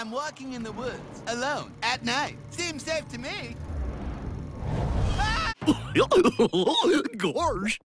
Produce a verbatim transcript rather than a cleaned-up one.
I'm walking in the woods, alone, at night. Seems safe to me. Gosh.